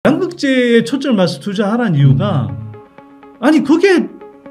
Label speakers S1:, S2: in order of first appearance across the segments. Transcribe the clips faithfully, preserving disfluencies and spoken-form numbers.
S1: 양극재에 초점을 맞춰 투자하라는 이유가 아니 그게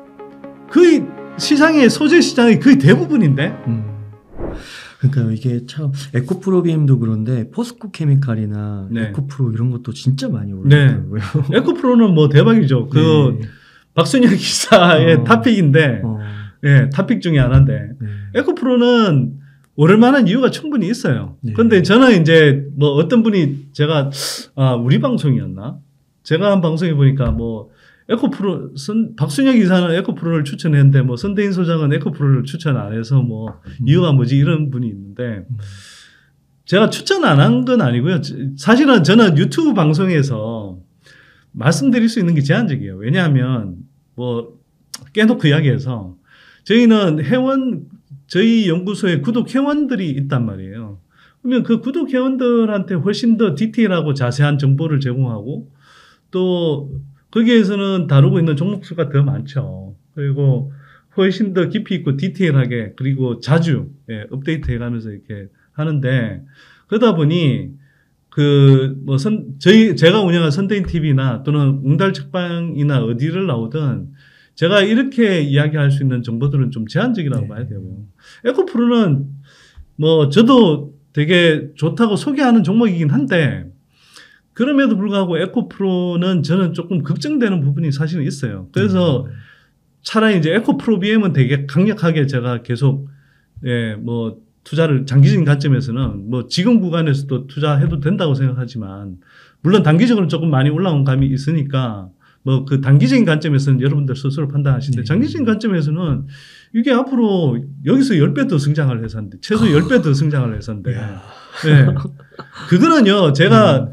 S1: 거의 시장의 소재 시장의 거의 대부분인데.
S2: 음. 그러니까 이게 참 에코프로비엠도 그런데 포스코 케미칼이나
S1: 네.
S2: 에코프로 이런 것도 진짜 많이 올랐더라고요.
S1: 네. 에코프로는 뭐 대박이죠. 그
S2: 네.
S1: 박순영 기사의
S2: 어.
S1: 타픽인데,
S2: 어.
S1: 예, 타픽 중에 하나인데
S2: 네.
S1: 에코프로는 오를 만한 이유가 충분히 있어요.
S2: 네.
S1: 근데 저는 이제 뭐 어떤 분이 제가 아 우리 방송이었나? 제가 한 방송에 보니까 뭐 에코프로 선, 박순영 기사는 에코프로를 추천했는데 뭐 선대인 소장은 에코프로를 추천 안 해서 뭐
S2: 음.
S1: 이유가 뭐지 이런 분이 있는데
S2: 음.
S1: 제가 추천 안 한 건 아니고요. 사실은 저는 유튜브 방송에서 말씀드릴 수 있는 게 제한적이에요. 왜냐하면 뭐 깨놓고 이야기해서 저희는 회원 저희 연구소에 구독 회원들이 있단 말이에요. 그러면 그 구독 회원들한테 훨씬 더 디테일하고 자세한 정보를 제공하고 또 거기에서는 다루고 있는 종목 수가 더 많죠. 그리고 훨씬 더 깊이 있고 디테일하게 그리고 자주 예, 업데이트 해가면서 이렇게 하는데 그러다 보니 그 뭐 선 저희 제가 운영한 선대인 티비나 또는 웅달 책방이나 어디를 나오든 제가 이렇게 이야기할 수 있는 정보들은 좀 제한적이라고 네. 봐야 되고요. 에코프로는 뭐 저도 되게 좋다고 소개하는 종목이긴 한데 그럼에도 불구하고 에코프로는 저는 조금 걱정되는 부분이 사실은 있어요. 그래서 음. 차라리 이제 에코프로비엠은 되게 강력하게 제가 계속 예, 뭐 투자를 장기적인 관점에서는 뭐 지금 구간에서도 투자해도 된다고 생각하지만 물론 단기적으로는 조금 많이 올라온 감이 있으니까 뭐 그 단기적인 관점에서는 여러분들 스스로 판단하시는데 네. 장기적인 관점에서는 이게 앞으로 여기서 십 배 더 성장을 해서인데 최소 십 배 더 성장을 해서인데 네. 그거는요 제가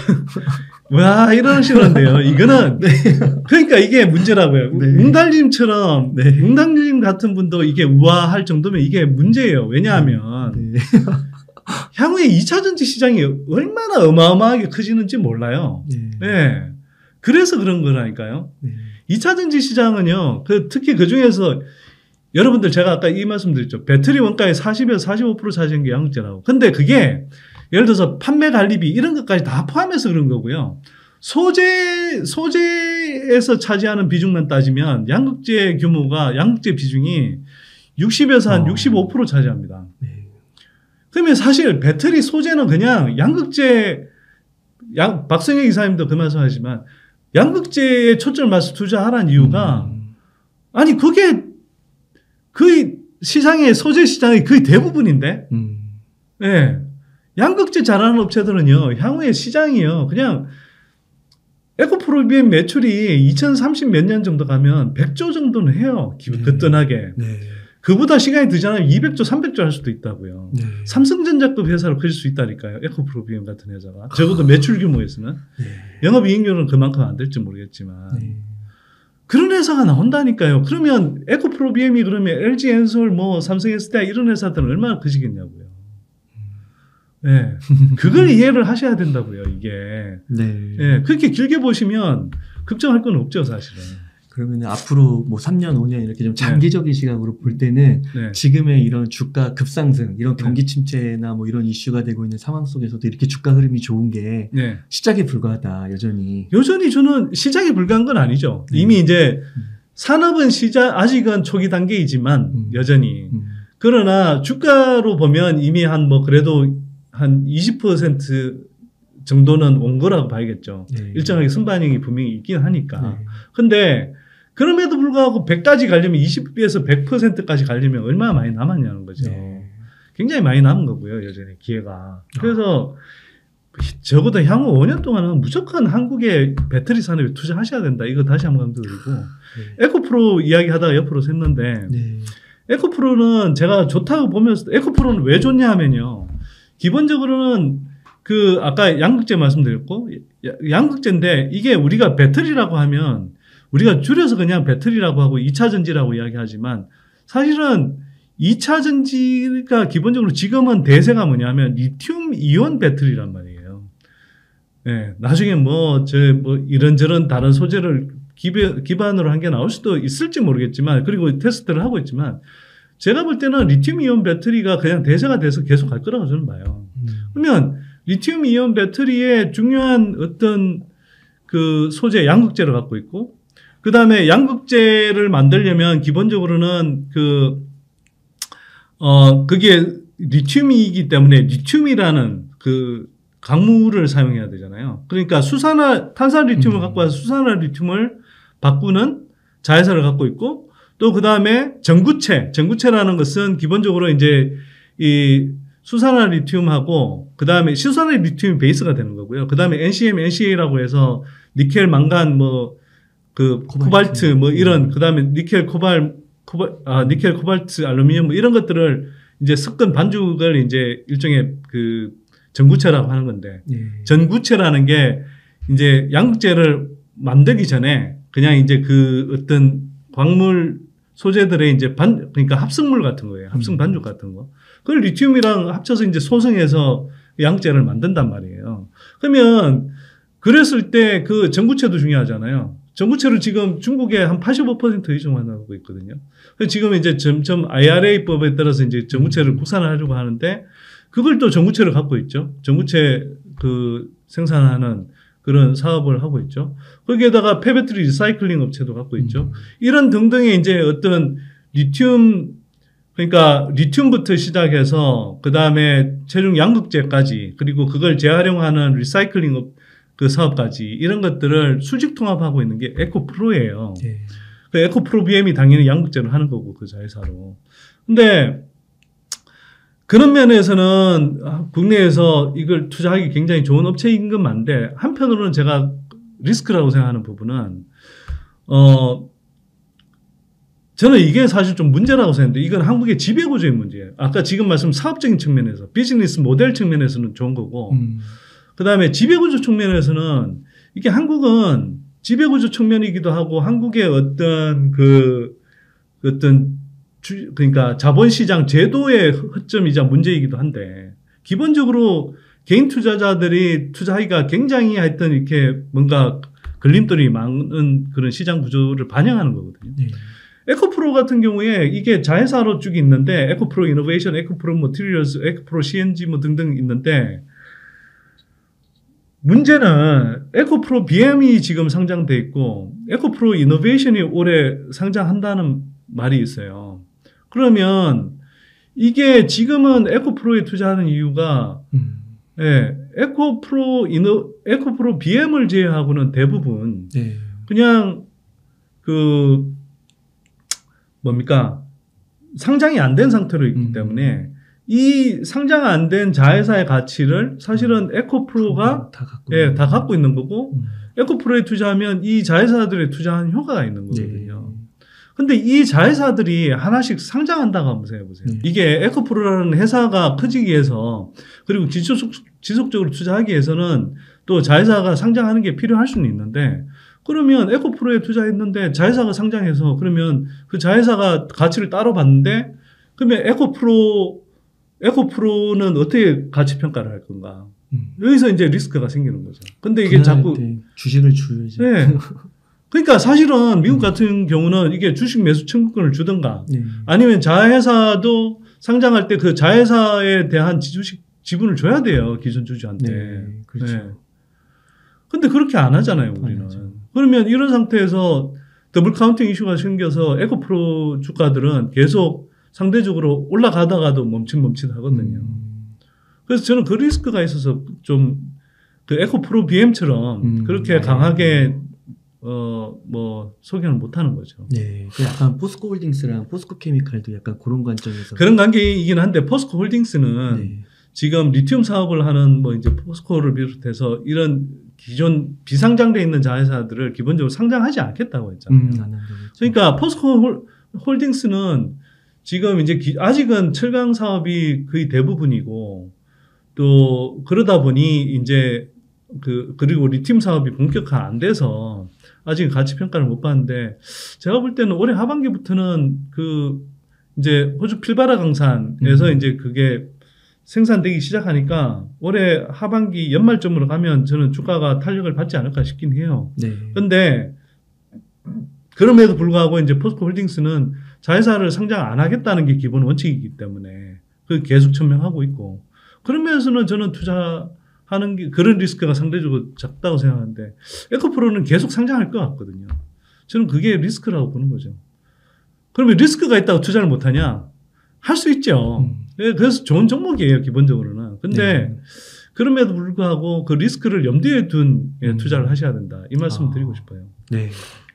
S1: 와 이러시는데요 이거는 네. 그러니까 이게 문제라고요. 네. 웅달님처럼 네. 웅달님 같은 분도 이게 우아할 정도면 이게 문제예요. 왜냐하면 네. 향후에 이 차 전지 시장이 얼마나 어마어마하게 커지는지 몰라요. 네. 네. 그래서 그런 거라니까요. 네. 이 차 전지 시장은요 그 특히 그 중에서 여러분들 제가 아까 이 말씀 드렸죠. 배터리 원가의 사십에서 사십오 퍼센트 차지한 게 양극재라고. 근데 그게 예를 들어서 판매 관리비 이런 것까지 다 포함해서 그런 거고요. 소재, 소재에서 차지하는 비중만 따지면 양극재 규모가, 양극재 비중이 육십에서 한 어. 육십오 퍼센트 차지합니다. 네. 그러면 사실 배터리 소재는 그냥 양극재, 양, 박성혁 이사님도 그 말씀 하지만 양극재에 초점을 맞춰 투자하라는 이유가 음. 아니, 그게 거의 시장의 소재 시장의 거의 대부분인데, 음. 예. 네. 양극재 잘하는 업체들은요, 향후에 시장이요, 그냥, 에코프로비엠 매출이 이천삼십 몇 년 정도 가면 백조 정도는 해요. 네. 거뜬하게. 네. 그보다 시간이 더 지나면 이백조, 삼백조 할 수도 있다고요. 네. 삼성전자급 회사로 커질 수 있다니까요. 에코프로비엠 같은 회사가. 적어도 매출 규모에서는. 네. 영업이익률은 그만큼 안 될지 모르겠지만. 네. 그런 회사가 나온다니까요. 그러면 에코프로비엠이 그러면 엘지엔솔, 뭐 삼성 에스디아이 이런 회사들은 얼마나 커지겠냐고요. 네. 그걸 이해를 하셔야 된다고요, 이게. 네. 네. 그렇게 길게 보시면 걱정할 건 없죠, 사실은.
S2: 그러면 앞으로 뭐 삼 년, 오 년 이렇게 좀 장기적인 네. 시각으로 볼 때는 네. 지금의 이런 주가 급상승, 이런 경기 침체나 뭐 이런 이슈가 되고 있는 상황 속에서도 이렇게 주가 흐름이 좋은 게 네. 시작에 불과하다, 여전히.
S1: 여전히 저는 시작에 불과한 건 아니죠. 네. 이미 이제 음. 산업은 시작, 아직은 초기 단계이지만 음. 여전히. 음. 그러나 주가로 보면 이미 한 뭐 그래도 한 이십 퍼센트 정도는 온 거라고 봐야겠죠. 네. 일정하게 선반영이 분명히 있긴 하니까. 네. 근데 그럼에도 불구하고 백까지 가려면 이십에서 백 퍼센트까지 가려면 얼마나 많이 남았냐는 거죠. 네. 굉장히 많이 남은 거고요, 여전히 기회가. 그래서 아. 적어도 향후 오 년 동안은 무조건 한국의 배터리 산업에 투자하셔야 된다. 이거 다시 한번 강조드리고. 네. 에코프로 이야기하다가 옆으로 샜는데 네. 에코프로는 제가 좋다고 보면서 에코프로는 왜 좋냐 하면요. 기본적으로는 그 아까 양극재 말씀드렸고 양극재인데 이게 우리가 배터리라고 하면 우리가 줄여서 그냥 배터리라고 하고 이 차 전지라고 이야기하지만 사실은 이 차 전지가 기본적으로 지금은 대세가 뭐냐면 리튬 이온 배터리란 말이에요. 네, 나중에 뭐 저 뭐 이런저런 다른 소재를 기반으로 한 게 나올 수도 있을지 모르겠지만 그리고 테스트를 하고 있지만 제가 볼 때는 리튬 이온 배터리가 그냥 대세가 돼서 계속 갈 거라고 저는 봐요. 음. 그러면 리튬 이온 배터리의 중요한 어떤 그 소재 양극재를 갖고 있고, 그 다음에 양극재를 만들려면 기본적으로는 그, 어, 그게 리튬이기 때문에 리튬이라는 그 강물을 사용해야 되잖아요. 그러니까 수산화, 탄산 리튬을 음. 갖고 와서 수산화 리튬을 바꾸는 자회사를 갖고 있고, 또 그 다음에 전구체, 전구체라는 것은 기본적으로 이제 이 수산화 리튬하고 그 다음에 수산화 리튬이 베이스가 되는 거고요. 그 다음에 엔씨엠, 엔씨에이라고 해서 니켈, 망간, 뭐 그 코발트, 뭐 이런 그 다음에 니켈, 코발, 코발, 아 니켈, 코발트, 알루미늄 뭐 이런 것들을 이제 섞은 반죽을 이제 일종의 그 전구체라고 하는 건데, 예. 전구체라는 게 이제 양극재를 만들기 전에 그냥 이제 그 어떤 광물 소재들의 이제 반, 그러니까 합성물 같은 거예요. 합성 반죽 같은 거. 그걸 리튬이랑 합쳐서 이제 소성해서 양극재를 만든단 말이에요. 그러면 그랬을 때 그 전구체도 중요하잖아요. 전구체를 지금 중국에 한 팔십오 퍼센트 의존만 하고 있거든요. 지금 이제 점점 아이알에이법에 따라서 이제 전구체를 국산화하려고 하는데, 그걸 또 전구체를 갖고 있죠. 전구체 그 생산하는 그런 사업을 하고 있죠. 거기에다가 폐배터리 리사이클링 업체도 갖고 있죠. 음. 이런 등등의 이제 어떤 리튬, 그러니까 리튬부터 시작해서 그 다음에 최종 양극재까지, 그리고 그걸 재활용하는 리사이클링 업, 그 사업까지, 이런 것들을 수직 통합하고 있는 게 에코프로예요. 네. 그 에코프로 비엠이 당연히 양극재를 하는 거고, 그 자회사로. 근데 그런 면에서는 국내에서 이걸 투자하기 굉장히 좋은 업체인 건 맞는데, 한편으로는 제가 리스크라고 생각하는 부분은, 어, 저는 이게 사실 좀 문제라고 생각하는데, 이건 한국의 지배구조의 문제예요. 아까 지금 말씀 사업적인 측면에서, 비즈니스 모델 측면에서는 좋은 거고, 음. 그 다음에 지배구조 측면에서는, 이게 한국은 지배구조 측면이기도 하고, 한국의 어떤 그, 어떤 주, 그러니까 자본시장 제도의 허점이자 문제이기도 한데, 기본적으로 개인 투자자들이 투자하기가 굉장히 하여튼 이렇게 뭔가 걸림돌이 많은 그런 시장 구조를 반영하는 거거든요. 네. 에코프로 같은 경우에 이게 자회사로 쭉 있는데, 에코프로 이노베이션, 에코프로 머티리얼스, 에코프로 씨엔지 뭐 등등 있는데, 문제는 에코프로 비엠이 지금 상장돼 있고, 에코프로 이노베이션이 올해 상장한다는 말이 있어요. 그러면 이게 지금은 에코프로에 투자하는 이유가, 음. 예, 에코프로 이노, 에코프로 비엠을 제외하고는 대부분 네. 그냥 그 뭡니까 상장이 안 된 상태로 있기 음. 때문에 이 상장 안 된 자회사의 가치를 사실은 에코프로가 다 갖고, 예, 다 갖고 있는 거고, 음. 에코프로에 투자하면 이 자회사들에 투자하는 효과가 있는 거거든요. 네. 근데 이 자회사들이 하나씩 상장한다고 한번 생각해보세요. 네. 이게 에코프로라는 회사가 커지기 위해서, 그리고 지속, 지속적으로 투자하기 위해서는 또 자회사가 상장하는 게 필요할 수는 있는데, 그러면 에코프로에 투자했는데 자회사가 상장해서, 그러면 그 자회사가 가치를 따로 봤는데, 그러면 에코프로, 에코프로는 어떻게 가치 평가를 할 건가? 음. 여기서 이제 리스크가 생기는 거죠. 근데 이게 자꾸
S2: 주식을 주야지.
S1: 네. 그러니까 사실은 미국 같은 경우는 이게 주식 매수 청구권을 주든가, 네. 아니면 자회사도 상장할 때 그 자회사에 대한 주식 지분을 줘야 돼요, 기존 주주한테.
S2: 네, 그렇죠. 네.
S1: 근데 그렇게 안 하잖아요, 우리는. 안 그러면 이런 상태에서 더블 카운팅 이슈가 생겨서 에코프로 주가들은 계속 상대적으로 올라가다가도 멈칫멈칫 하거든요. 음. 그래서 저는 그 리스크가 있어서 좀 그 에코프로 비엠처럼 음. 그렇게 네. 강하게 어, 뭐, 소개는 못 하는 거죠.
S2: 네. 그 약간 포스코 홀딩스랑 포스코 케미칼도 약간 그런 관점에서.
S1: 그런 관계이긴 한데, 포스코 홀딩스는 네. 지금 리튬 사업을 하는 뭐 이제 포스코를 비롯해서 이런 기존 비상장돼 있는 자회사들을 기본적으로 상장하지 않겠다고 했잖아요. 음, 안 그러니까 포스코 홀, 홀딩스는 지금 이제 기, 아직은 철강 사업이 거의 대부분이고, 또 그러다 보니 이제 그, 그리고 리튬 사업이 본격화 안 돼서 아직 가치 평가를 못 받는데, 제가 볼 때는 올해 하반기부터는 그 이제 호주 필바라 강산에서 음. 이제 그게 생산되기 시작하니까 올해 하반기 연말쯤으로 가면 저는 주가가 탄력을 받지 않을까 싶긴 해요. 네. 근데 그럼에도 불구하고 이제 포스코 홀딩스는 자회사를 상장 안 하겠다는 게 기본 원칙이기 때문에 그 계속 천명하고 있고, 그런 면에서는 저는 투자 하는 게 그런 리스크가 상대적으로 작다고 생각하는데 에코프로는 계속 상장할 것 같거든요. 저는 그게 리스크라고 보는 거죠. 그러면 리스크가 있다고 투자를 못하냐? 할 수 있죠. 음. 그래서 좋은 종목이에요, 기본적으로는. 근데 네. 그럼에도 불구하고 그 리스크를 염두에 둔 음. 투자를 하셔야 된다. 이 말씀을 아. 드리고 싶어요.
S2: 네.